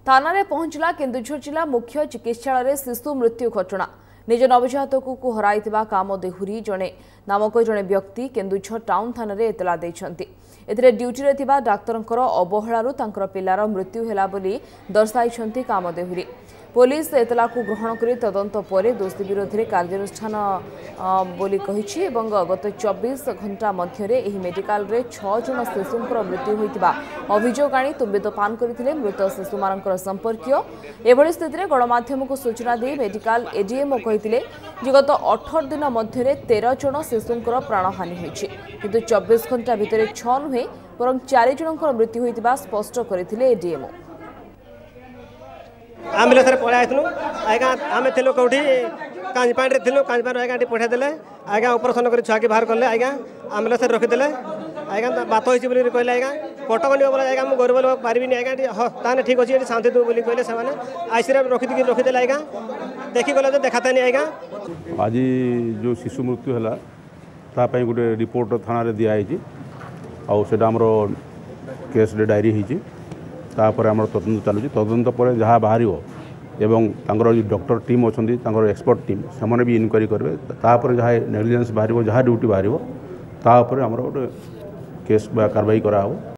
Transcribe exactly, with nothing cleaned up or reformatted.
थाना पहुंचला केन्दुझर जिला मुख्य चिकित्सालय शिशु मृत्यु घटना निज नवजातक को हराई काम देहुरी जड़े नामक जड़े व्यक्ति केन्दुझर टाउन थाना एतला देते ड्यूटी रे थिबा डाक्तर अवहेलू पिलार मृत्यु है दर्शाई काम देहुरी पुलिस एतला को ग्रहण कर तदंत पर दोषी विरोध में कार्यानुष्ठान बोली कहिछि एवं गत चौबीस घंटा मध्य मेडिकल रे छह जन शिशुंकर मृत्यु होइतिबा अभियोग आनी तुम्बे तोफान करथिले मृत शिशु मानकर संपर्कीय एभली स्थिति में गणमाध्यम को सूचना दे मेडिकल एडीएमओ कहिथिले जे गत अठारह दिन मध्य तेरह जन शिशुंकर प्राणहानि होइछि किंतु चौबीस घंटा भितर छह नुहे बरं चार जनकर मृत्यु होइतिबा स्पष्ट करथिले एडीएमओ। आम्बुलेंस पलि आसलु आज्ञा आम थी कौटी कांजपाड़ थी कांजपाड़ आज्ञा पठाईदे आज्ञा ऑपरेशन कर छुआ बाहर कले आज्ञा आम्बुलेंस रखीदे आज्ञा बात होती कहले आज्ञा कटक नियो बोला आज्ञा मुझे गरीब लोक पारिनी आज्ञा हाँ ताने ठीक अच्छे शांति दू बोली कहले से आईसी रखी रखीदे आज्ञा देखी गले तो देखाता नहीं आज्ञा। आज जो शिशु मृत्यु है तापाई गोटे रिपोर्ट थाना दिखाई आमर केस डायरी होती तापर आम तदंत चलुची तदंत पर जहाँ बाहर एवं डॉक्टर टीम अच्छा एक्सपर्ट टीम से भी इनक्वारी करेंगे तापर जहाँ नेग्लिजेंस बाहर जहाँ ड्यूटी बाहर तापर आमर गोटे केस कार्रवाई करा।